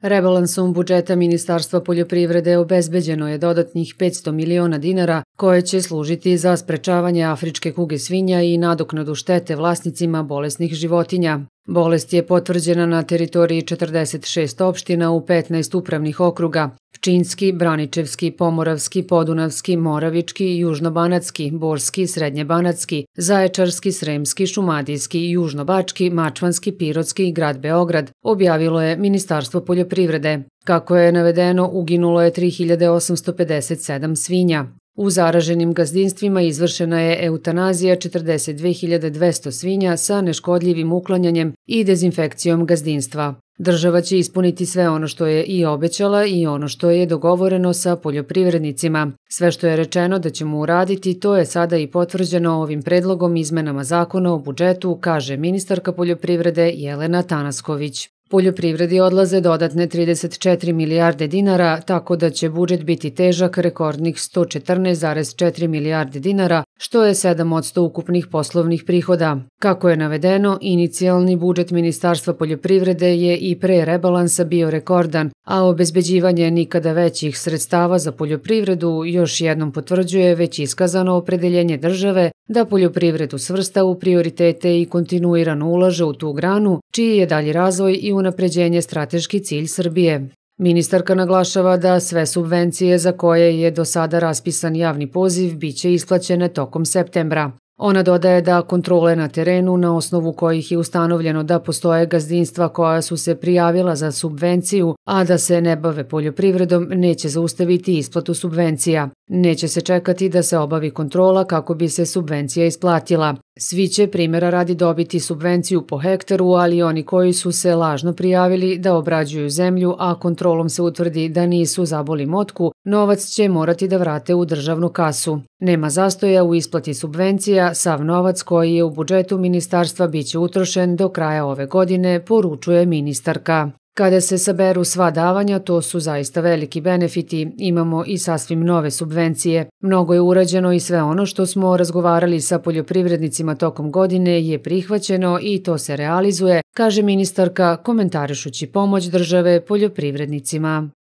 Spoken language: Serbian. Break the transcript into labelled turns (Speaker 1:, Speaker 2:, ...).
Speaker 1: Rebalansom budžeta Ministarstva poljoprivrede obezbeđeno je dodatnih 500 miliona dinara koje će služiti za sprečavanje afričke kuge svinja i nadoknadu štete vlasnicima bolesnih životinja. Bolest je potvrđena na teritoriji 46 opština u 15 upravnih okruga: Pčinjski, Braničevski, Pomoravski, Podunavski, Moravički, Južnobanatski, Borski, Srednjebanatski, Zaječarski, Sremski, Šumadijski, Južnobački, Mačvanski, Pirotski i grad Beograd, objavilo je Ministarstvo poljoprivrede. Kako je navedeno, uginulo je 3857 svinja. U zaraženim gazdinstvima izvršena je eutanazija 42.200 svinja sa neškodljivim uklanjanjem i dezinfekcijom gazdinstva. Država će ispuniti sve ono što je i obećala i ono što je dogovoreno sa poljoprivrednicima. Sve što je rečeno da ćemo uraditi, to je sada i potvrđeno ovim predlogom izmenama zakona o budžetu, kaže ministarka poljoprivrede Jelena Tanasković. Poljoprivredi odlaze dodatne 34 milijarde dinara, tako da će budžet biti težak rekordnih 114,4 milijarde dinara, što je 7% ukupnih poslovnih prihoda. Kako je navedeno, inicijalni budžet Ministarstva poljoprivrede je i pre rebalansa bio rekordan, a obezbeđivanje nikada većih sredstava za poljoprivredu još jednom potvrđuje već iskazano opredeljenje države da poljoprivredu svrsta u prioritete i kontinuirano ulaže u tu granu, čiji je dalji razvoj i unapređenje strateški cilj Srbije. Ministarka naglašava da sve subvencije za koje je do sada raspisan javni poziv biće isplaćene tokom septembra. Ona dodaje da kontrole na terenu, na osnovu kojih je ustanovljeno da postoje gazdinstva koja su se prijavila za subvenciju, a da se ne bave poljoprivredom, neće zaustaviti isplatu subvencija. Neće se čekati da se obavi kontrola kako bi se subvencija isplatila. Svi će primjera radi dobiti subvenciju po hektaru, ali oni koji su se lažno prijavili da obrađuju zemlju, a kontrolom se utvrdi da nisu zaboli motku, novac će morati da vrate u državnu kasu. Nema zastoja u isplati subvencija, sav novac koji je u budžetu ministarstva biće utrošen do kraja ove godine, poručuje ministarka. Kada se saberu sva davanja, to su zaista veliki benefiti, imamo i sasvim nove subvencije. Mnogo je urađeno i sve ono što smo razgovarali sa poljoprivrednicima tokom godine je prihvaćeno i to se realizuje, kaže ministarka komentarišući pomoć države poljoprivrednicima.